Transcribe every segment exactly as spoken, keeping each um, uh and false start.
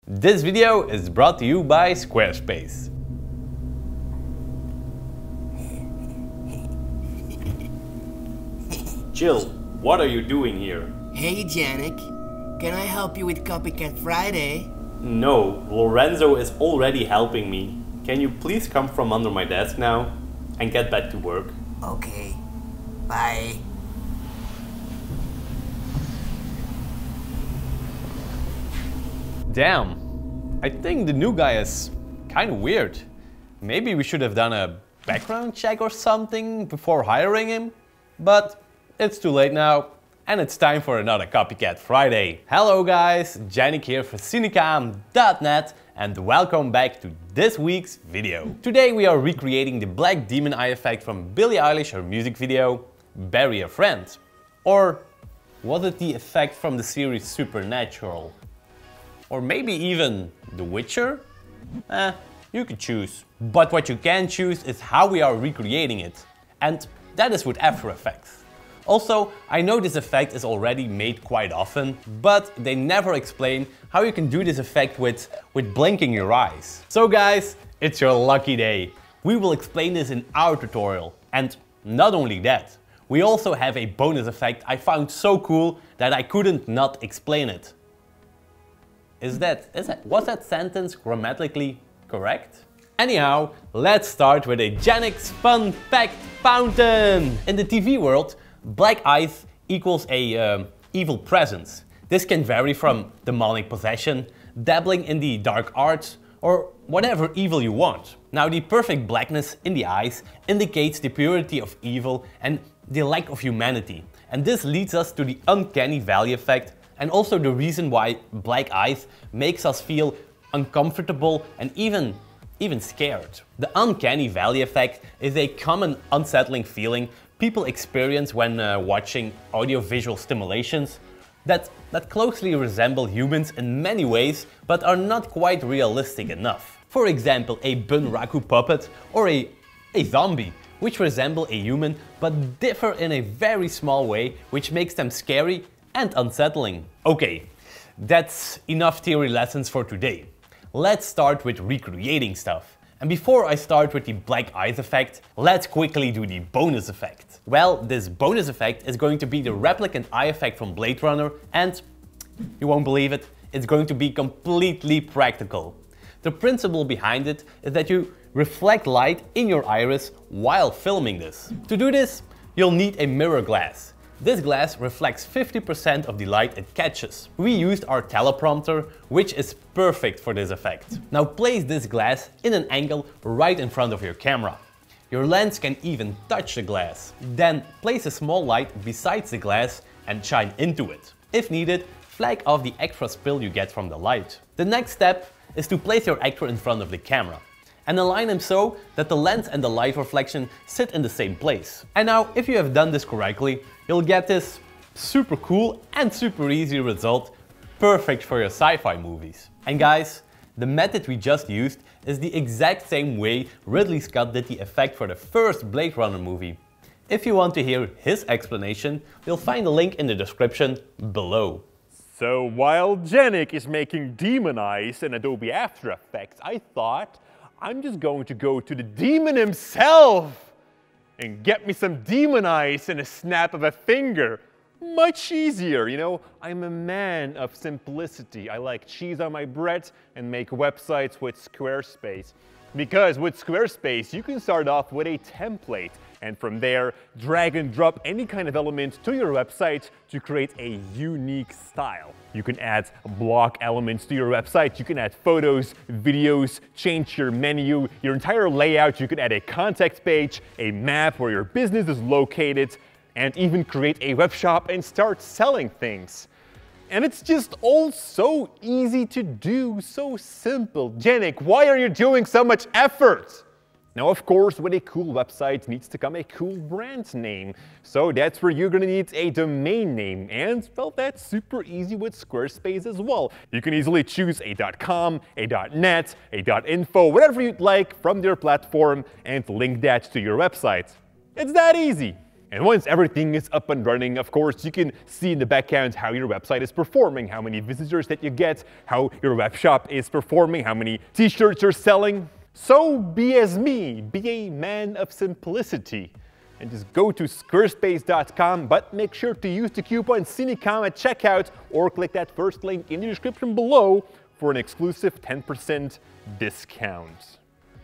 This video is brought to you by Squarespace. Jill, what are you doing here? Hey, Janik. Can I help you with Copycat Friday? No, Lorenzo is already helping me. Can you please come from under my desk now and get back to work? Okay. Bye. Damn, I think the new guy is kind of weird. Maybe we should have done a background check or something before hiring him? But it's too late now, and it's time for another Copycat Friday. Hello guys, Janik here for Cinecom dot net and welcome back to this week's video. Today we are recreating the black demon eye effect from Billie Eilish, her music video, Bury a Friend. Or was it the effect from the series Supernatural? Or maybe even The Witcher? Eh, you could choose. But what you can choose is how we are recreating it. And that is with After Effects. Also, I know this effect is already made quite often, but they never explain how you can do this effect with, with blinking your eyes. So guys, it's your lucky day. We will explain this in our tutorial. And not only that, we also have a bonus effect I found so cool that I couldn't not explain it. Is that, is that, was that sentence grammatically correct? Anyhow, let's start with a Janik's Fun Fact Fountain! In the T V world, black eyes equals a um, evil presence. This can vary from demonic possession, dabbling in the dark arts, or whatever evil you want. Now, the perfect blackness in the eyes indicates the purity of evil and the lack of humanity. And this leads us to the uncanny valley effect, and also the reason why black eyes makes us feel uncomfortable and even, even scared. The uncanny valley effect is a common unsettling feeling people experience when uh, watching audiovisual stimulations that, that closely resemble humans in many ways but are not quite realistic enough. For example, a Bunraku puppet or a, a zombie, which resemble a human but differ in a very small way, which makes them scary and unsettling. Okay, that's enough theory lessons for today. Let's start with recreating stuff. And before I start with the black eyes effect, let's quickly do the bonus effect. Well, this bonus effect is going to be the Replicant eye effect from Blade Runner, and you won't believe it, it's going to be completely practical. The principle behind it is that you reflect light in your iris while filming this. To do this, you'll need a mirror glass. This glass reflects fifty percent of the light it catches. We used our teleprompter, which is perfect for this effect. Now place this glass in an angle right in front of your camera. Your lens can even touch the glass. Then place a small light besides the glass and shine into it. If needed, flag off the extra spill you get from the light. The next step is to place your actor in front of the camera and align him so that the lens and the light reflection sit in the same place. And now, if you have done this correctly, you'll get this super cool and super easy result, perfect for your sci-fi movies. And guys, the method we just used is the exact same way Ridley Scott did the effect for the first Blade Runner movie. If you want to hear his explanation, you'll find a link in the description below. So while Janik is making demon eyes in Adobe After Effects, I thought I'm just going to go to the demon himself and get me some demon eyes in a snap of a finger. Much easier, you know, I'm a man of simplicity. I like cheese on my bread and make websites with Squarespace. Because with Squarespace, you can start off with a template and from there, drag and drop any kind of element to your website to create a unique style. You can add block elements to your website, you can add photos, videos, change your menu, your entire layout, you can add a contact page, a map where your business is located, and even create a web shop and start selling things. And it's just all so easy to do, so simple. Janik, why are you doing so much effort? Now, of course, with a cool website needs to come a cool brand name. So that's where you're gonna need a domain name. And, well, that's super easy with Squarespace as well. You can easily choose a .com, a .net, a .info, whatever you'd like from their platform and link that to your website. It's that easy. And once everything is up and running, of course, you can see in the background how your website is performing, how many visitors that you get, how your web shop is performing, how many t-shirts you're selling. So be as me, be a man of simplicity, and just go to squarespace dot com, but make sure to use the coupon Cinecom at checkout or click that first link in the description below for an exclusive ten percent discount.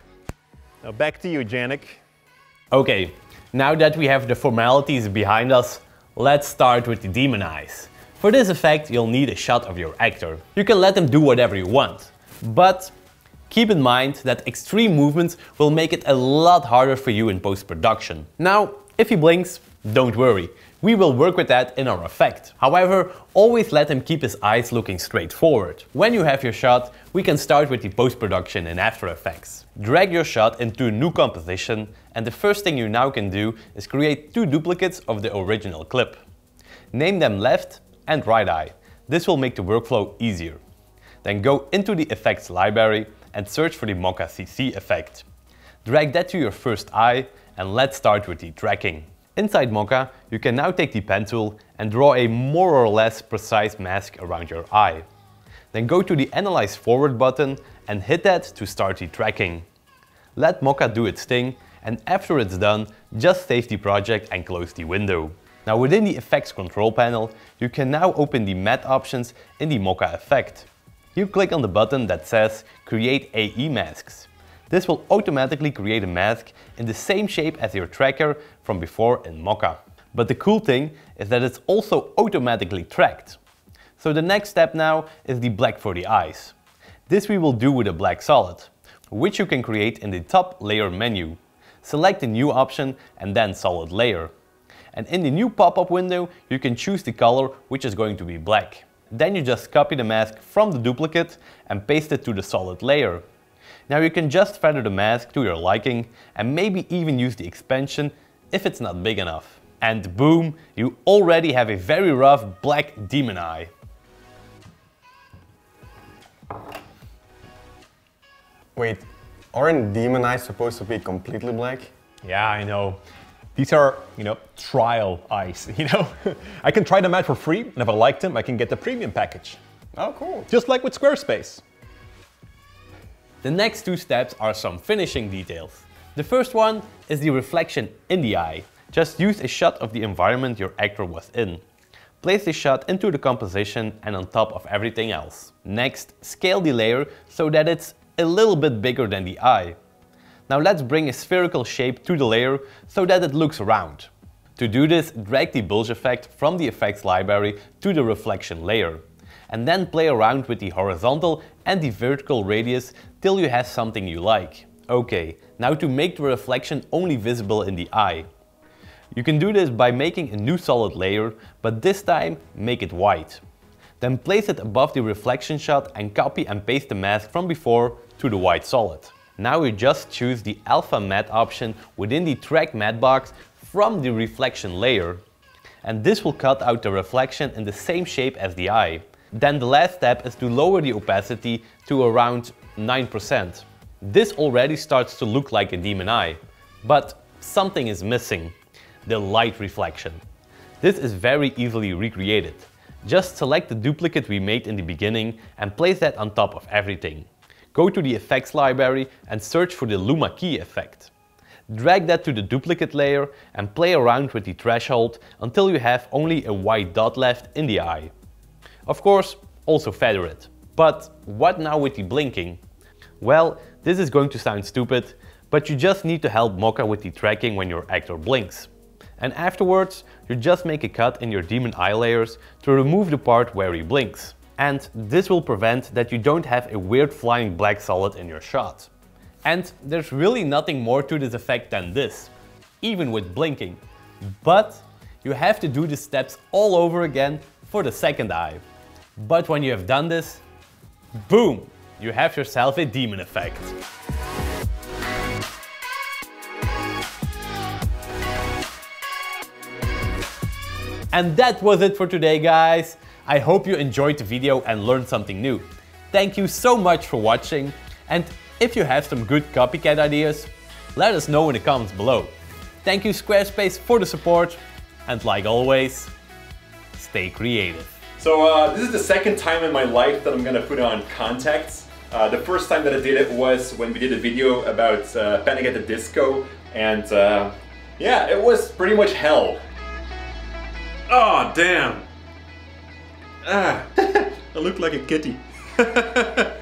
Now back to you, Janik. Okay, now that we have the formalities behind us, let's start with the demon eyes. For this effect, you'll need a shot of your actor. You can let him do whatever you want, but keep in mind that extreme movements will make it a lot harder for you in post-production. Now, if he blinks, don't worry, we will work with that in our effect. However, always let him keep his eyes looking straight forward. When you have your shot, we can start with the post-production in After Effects. Drag your shot into a new composition, and the first thing you now can do is create two duplicates of the original clip. Name them left and right eye. This will make the workflow easier. Then go into the effects library and search for the Mocha C C effect. Drag that to your first eye, and let's start with the tracking. Inside Mocha, you can now take the pen tool and draw a more or less precise mask around your eye. Then go to the Analyze Forward button and hit that to start the tracking. Let Mocha do its thing, and after it's done, just save the project and close the window. Now within the Effects control panel, you can now open the matte options in the Mocha effect. You click on the button that says Create A E Masks. This will automatically create a mask in the same shape as your tracker from before in Mocha. But the cool thing is that it's also automatically tracked. So the next step now is the black for the eyes. This we will do with a black solid, which you can create in the top layer menu. Select the new option and then solid layer. And in the new pop-up window, you can choose the color, which is going to be black. Then you just copy the mask from the duplicate and paste it to the solid layer. Now you can just feather the mask to your liking and maybe even use the expansion if it's not big enough. And boom, you already have a very rough black demon eye. Wait, aren't demon eyes supposed to be completely black? Yeah, I know. These are, you know, trial eyes, you know? I can try them out for free, and if I like them, I can get the premium package. Oh, cool. Just like with Squarespace. The next two steps are some finishing details. The first one is the reflection in the eye. Just use a shot of the environment your actor was in. Place the shot into the composition and on top of everything else. Next, scale the layer so that it's a little bit bigger than the eye. Now let's bring a spherical shape to the layer so that it looks round. To do this, drag the bulge effect from the effects library to the reflection layer. And then play around with the horizontal and the vertical radius till you have something you like. Okay, now to make the reflection only visible in the eye. You can do this by making a new solid layer, but this time make it white. Then place it above the reflection shot and copy and paste the mask from before to the white solid. Now you just choose the Alpha Matte option within the Track Matte box from the reflection layer. And this will cut out the reflection in the same shape as the eye. Then the last step is to lower the opacity to around nine percent. This already starts to look like a demon eye. But something is missing. The light reflection. This is very easily recreated. Just select the duplicate we made in the beginning and place that on top of everything. Go to the effects library and search for the Luma Key effect. Drag that to the duplicate layer and play around with the threshold until you have only a white dot left in the eye. Of course, also feather it. But what now with the blinking? Well, this is going to sound stupid, but you just need to help Mocha with the tracking when your actor blinks. And afterwards, you just make a cut in your demon eye layers to remove the part where he blinks. And this will prevent that you don't have a weird flying black solid in your shot. And there's really nothing more to this effect than this, even with blinking. But you have to do the steps all over again for the second eye. But when you have done this, boom, you have yourself a demon effect. And that was it for today, guys. I hope you enjoyed the video and learned something new. Thank you so much for watching, and if you have some good copycat ideas, let us know in the comments below. Thank you Squarespace for the support, and like always, stay creative. So uh, this is the second time in my life that I'm gonna put on contacts. Uh, the first time that I did it was when we did a video about uh, Panic at the Disco, and uh, yeah, it was pretty much hell. Oh damn! Ah, I look like a kitty.